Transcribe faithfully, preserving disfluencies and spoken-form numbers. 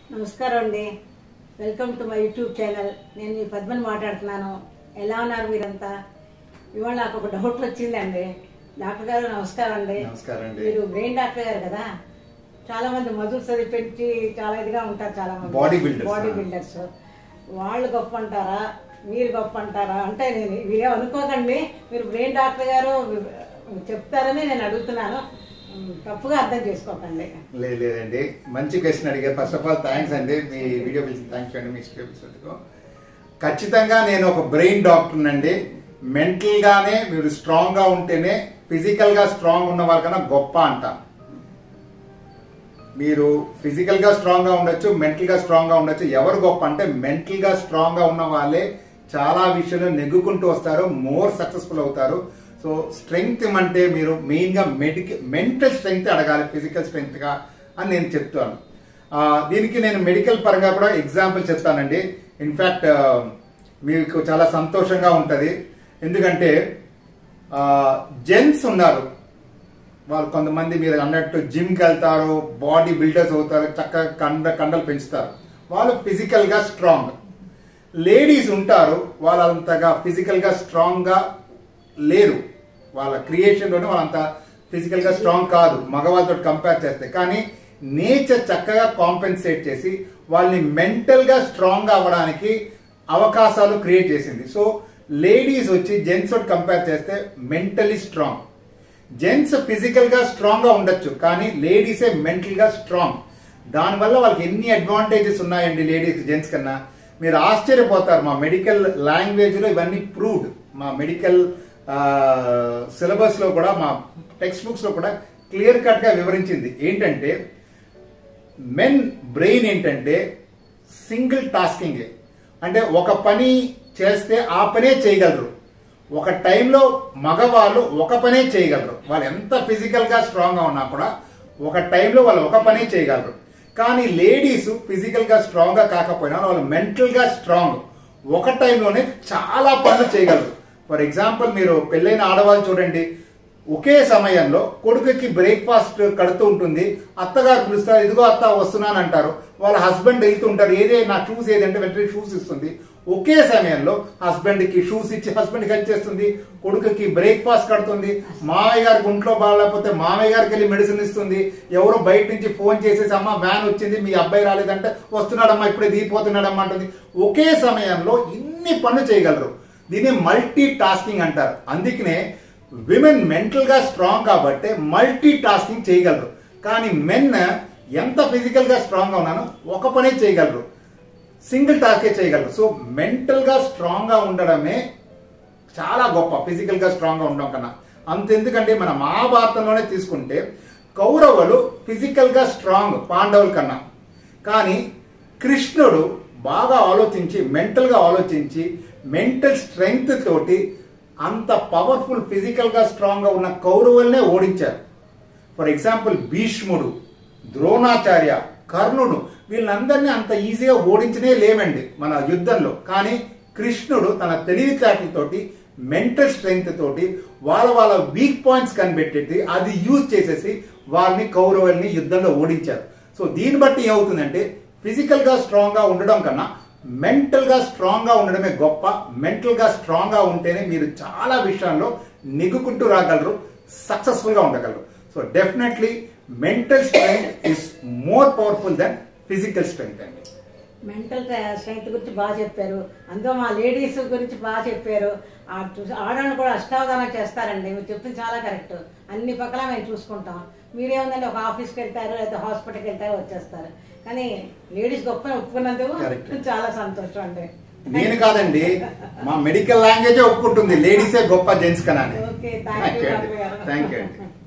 నమస్కారం అండి. Welcome to my YouTube channel. నేను మీ పద్మని మాట్లాడుతున్నాను. ఎలా ఉన్నారు మీరంతా? ఇవాళ నాకు ఒక డౌట్ వచ్చిందండి. డాక్టర్ గారు నమస్కారం అండి. మీరు బ్రెయిన్ డాక్టర్ గారు కదా, చాలా మంది మధుర చదివి పెంచి చాలా ఇదిగా ఉంటారు, చాలా మంది బాడీ బిల్డర్స్ బాడీ బిల్డర్స్ వాళ్ళు గొప్ప అంటారా, మీరు గొప్ప అంటారా? అంటే నేను మీరే అనుకోకండి, మీరు బ్రెయిన్ డాక్టర్ గారు చెప్తారని నేను అడుగుతున్నాను, తప్పుగా అర్థం చేసుకోకండి. లేదు లేదండి, మంచి క్వశ్చన్ అడిగారు. ఫస్ట్ ఆఫ్ ఆల్ థ్యాంక్స్ అండి, మీ వీడియో పిలిచి థ్యాంక్స్ అండి. మీ పిలిచినందుకు ఖచ్చితంగా నేను ఒక బ్రెయిన్ డాక్టర్ అండి. మెంటల్ గానే మీరు స్ట్రాంగ్ గా ఉంటేనే ఫిజికల్ గా స్ట్రాంగ్ ఉన్న వాళ్ళకన్నా గొప్ప అంట. మీరు ఫిజికల్ గా స్ట్రాంగ్ గా ఉండొచ్చు, మెంటల్ గా స్ట్రాంగ్ గా ఉండొచ్చు. ఎవరు గొప్ప అంటే మెంటల్ గా స్ట్రాంగ్ గా ఉన్న వాళ్ళే చాలా విషయాలు నెగ్గుకుంటూ వస్తారు, మోర్ సక్సెస్ఫుల్ అవుతారు. సో స్ట్రెంగ్త్ అంటే మీరు మెయిన్ గా మెడికల్ మెంటల్ స్ట్రెంగ్త్ అడగాలి, ఫిజికల్ స్ట్రెంగ్త్ గా అని నేను చెప్తాను. దీనికి నేను మెడికల్ పరంగా కూడా ఎగ్జాంపుల్ చెప్తానండి. ఇన్ఫాక్ట్ మీకు చాలా సంతోషంగా ఉంటుంది, ఎందుకంటే జెంట్స్ ఉన్నారు, వాళ్ళు కొంతమంది మీరు అన్నట్టు జిమ్కి వెళ్తారు, బాడీ బిల్డర్స్ అవుతారు, చక్కగా కండ కండలు పెంచుతారు, వాళ్ళు ఫిజికల్ గా స్ట్రాంగ్. లేడీస్ ఉంటారు, వాళ్ళంతగా ఫిజికల్ గా స్ట్రాంగ్ గా లేరు, వాళ్ళ క్రియేషన్ లోనే వాళ్ళంత ఫిజికల్ గా స్ట్రాంగ్ కాదు మగవాళ్ళతో కంపేర్ చేస్తే. కానీ నేచర్ చక్కగా కాంపెన్సేట్ చేసి వాళ్ళని మెంటల్ గా స్ట్రాంగ్ అవ్వడానికి అవకాశాలు క్రియేట్ చేసింది. సో లేడీస్ వచ్చి జెంట్స్ తోటి కంపేర్ చేస్తే మెంటలీ స్ట్రాంగ్. జెంట్స్ ఫిజికల్ గా స్ట్రాంగ్ గా ఉండొచ్చు, కానీ లేడీసే మెంటల్ గా స్ట్రాంగ్. దానివల్ల వాళ్ళకి ఎన్ని అడ్వాంటేజెస్ ఉన్నాయండి లేడీస్ జెంట్స్ కన్నా, మీరు ఆశ్చర్యపోతారు. మా మెడికల్ లాంగ్వేజ్ లో ఇవన్నీ ప్రూవ్డ్. మా మెడికల్ సిలబస్ లో కూడా, మా టెక్స్ట్ బుక్స్ లో కూడా క్లియర్ కట్ గా వివరించింది. ఏంటంటే మెన్ బ్రెయిన్ ఏంటంటే సింగిల్ టాస్కింగ్, అంటే ఒక పని చేస్తే ఆ పనే చేయగలరు. ఒక టైంలో మగవాళ్ళు ఒక పనే చేయగలరు, వాళ్ళు ఎంత ఫిజికల్ గా స్ట్రాంగ్ గా ఉన్నా కూడా ఒక టైంలో వాళ్ళు ఒక పనే చేయగలరు. కానీ లేడీస్ ఫిజికల్ గా స్ట్రాంగ్ గా కాకపోయినా వాళ్ళు మెంటల్ గా స్ట్రాంగ్, ఒక టైంలోనే చాలా పనులు చేయగలరు. ఫర్ ఎగ్జాంపుల్ మీరు పెళ్ళైన ఆడవాళ్ళు చూడండి, ఒకే సమయంలో కొడుకుకి బ్రేక్ఫాస్ట్ కడుతూ ఉంటుంది, అత్తగారు పిలుస్తారు, ఇదిగో అత్త వస్తున్నాను అంటారు, వాళ్ళ హస్బెండ్ వెళ్తుంటారు, ఏదే నా షూస్ ఏదంటే వెంటనే షూస్ ఇస్తుంది. ఒకే సమయంలో హస్బెండ్ కి షూస్ ఇచ్చి హస్బెండ్ హెల్ప్ చేస్తుంది, కొడుకుకి బ్రేక్ఫాస్ట్ కడుతుంది, మామయ్య గారికి ఒంట్లో బాగాలేకపోతే మామయ్య గారికి వెళ్ళి మెడిసిన్ ఇస్తుంది, ఎవరో బయట నుంచి ఫోన్ చేసేసి అమ్మ వ్యాన్ వచ్చింది మీ అబ్బాయి రాలేదంటే వస్తున్నాడమ్మా ఇప్పుడే దిగిపోతున్నాడమ్మా అంటుంది. ఒకే సమయంలో ఇన్ని పనులు చేయగలరు, దీన్ని మల్టీ టాస్కింగ్ అంటారు. అందుకనే విమెన్ మెంటల్ గా స్ట్రాంగ్ కాబట్టి మల్టీ టాస్కింగ్ చేయగలరు. కానీ మెన్ ఎంత ఫిజికల్ గా స్ట్రాంగ్ గా ఉన్నానో ఒక పనే చేయగలరు, సింగిల్ టాస్కే చేయగలరు. సో మెంటల్ గా స్ట్రాంగ్ గా ఉండడమే చాలా గొప్ప ఫిజికల్ గా స్ట్రాంగ్ గా ఉండడం కన్నా. అంతెందుకంటే మన మహాభారతంలోనే తీసుకుంటే కౌరవులు ఫిజికల్ గా స్ట్రాంగ్ పాండవుల కన్నా, కానీ కృష్ణుడు బాగా ఆలోచించి మెంటల్ గా ఆలోచించి మెంటల్ స్ట్రెంగ్త్ తోటి అంత పవర్ఫుల్ ఫిజికల్ గా స్ట్రాంగ్ గా ఉన్న కౌరవులనే ఓడించారు. ఫర్ ఎగ్జాంపుల్ భీష్ముడు, ద్రోణాచార్య, కర్ణుడు, వీళ్ళందరినీ అంత ఈజీగా ఓడించనే లేవండి మన యుద్ధంలో. కానీ కృష్ణుడు తన తెలివితేటలతోటి మెంటల్ స్ట్రెంగ్త్ తోటి వాళ్ళ వాళ్ళ వీక్ పాయింట్స్ కనిపెట్టేది అది యూజ్ చేసేసి వాళ్ళని కౌరవుల్ని యుద్ధంలో ఓడించారు. సో దీన్ని బట్టి ఏమవుతుందంటే ఫిజికల్ గా స్ట్రాంగ్ గా ఉండడం కన్నా మెంటల్ గా స్ట్రాంగ్ గా ఉండడమే గొప్ప. మెంటల్ గా స్ట్రాంగ్ గా ఉంటేనే మీరు చాలా విషయాల్లో నెగ్గుకుంటూ రాగలరు, సక్సెస్ఫుల్ గా ఉండగలరు. So definitely mental strength is more powerful than physical strength అండి. మెంటల్ స్ట్రెంగ్త్ గురించి బాగా చెప్పారు, అందులో మా లేడీస్ గురించి బాగా చెప్పారు. ఆడవాళ్ళు కూడా అష్టావధానం చేస్తారండి, మీరు చెప్పింది చాలా కరెక్ట్. అన్ని పక్కల మేము చూసుకుంటాం. మీరేముందండి ఒక ఆఫీస్కి వెళ్తారు లేదా హాస్పిటల్కి వెళ్తారు వచ్చేస్తారు, కానీ లేడీస్ గొప్ప ఒప్పుకున్నందుకు చాలా సంతోషం అండి. నేను కాదండి, మా మెడికల్ లాంగ్వేజ్ ఒప్పుకుంటుంది లేడీసే గొప్ప జెంట్స్ కన్నా. Okay, thank you. Thank you అండి.